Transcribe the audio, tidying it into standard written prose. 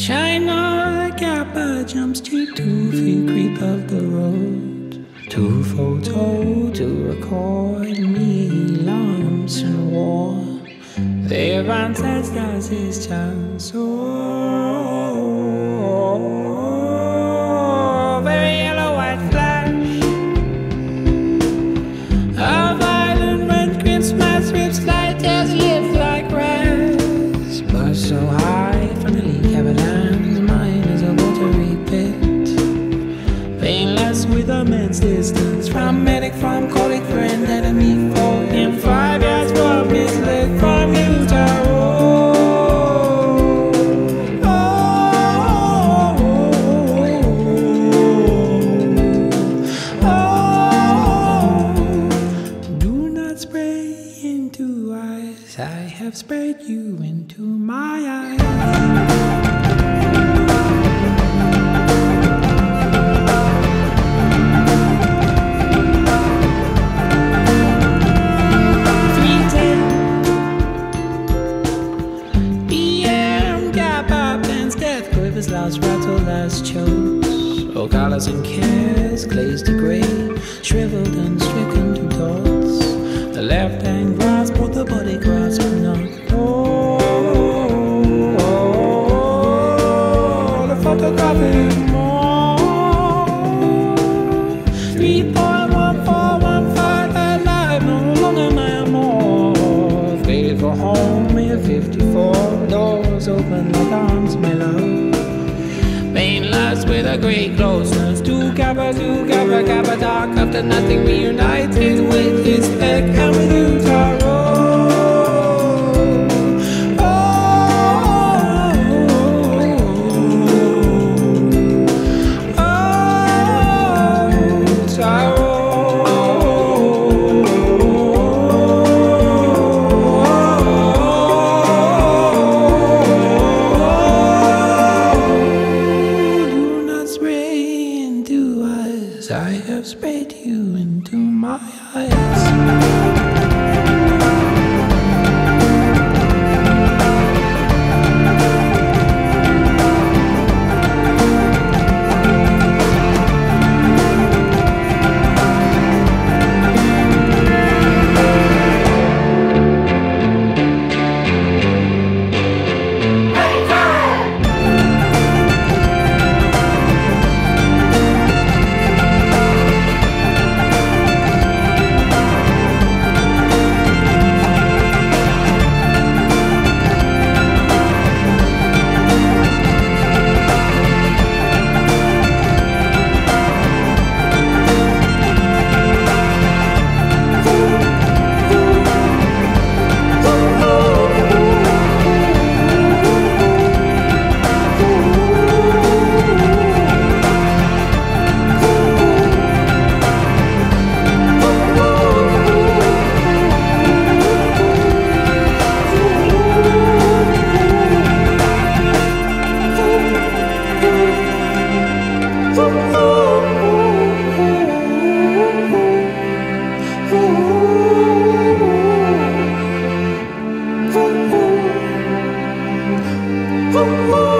China Kappa jumps to 2 feet creep up the road. To photo, to record me lumps and war. Their ancestors his chance. Oh, very yellow white flash. A violent red Christmas rips light as lips like grass. But so high from the leak avalanche, mine is a watery pit. Painless with immense distance from medic, from colleague, friend, enemy, foe. In 5 years from his leg, from Utah. I have sprayed you into my eyes. 3:10 PM, gap up and death quivers, last rattle, last chokes. Oh, colors and cares, glazed to grey, shriveled and stricken to dots. The left hand grasp, but the body grasp not. Oh, the photographic more. 3.1415 alive, no longer my more. Faded for home, me at 54. Doors open like arms, my love. Painless with a great closeness. Two kappa, dark after nothing, reunited with his head and with Utah. I have sprayed you into my eyes. Oh,